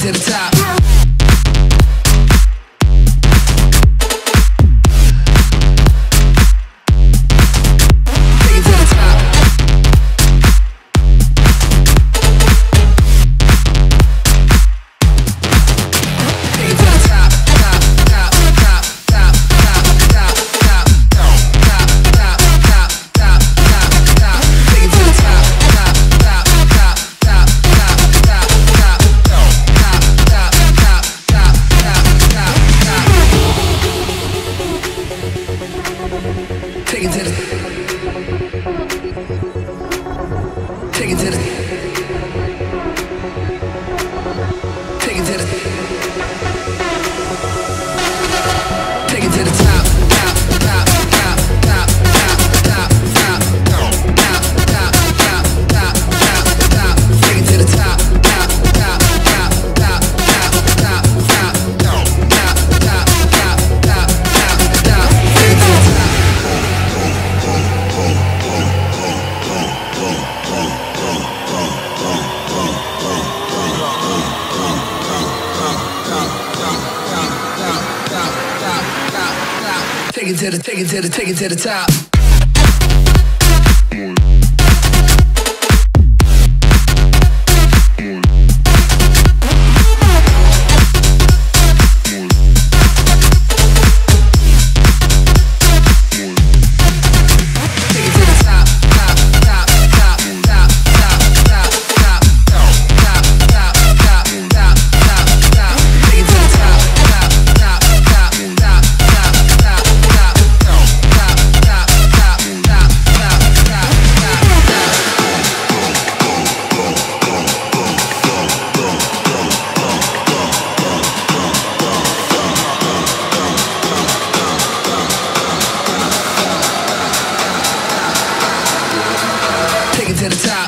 to the top. Take it to the Take it to the Take it to the Take it to the top, top, top, top, top, top, top, top, top, top, top, top, top, top. Take it to the top, top, top, top, top, top, top, top, top, top, top, top, top, top. Take it to the top. Take it to the, take it to the, take it to the top. To the top.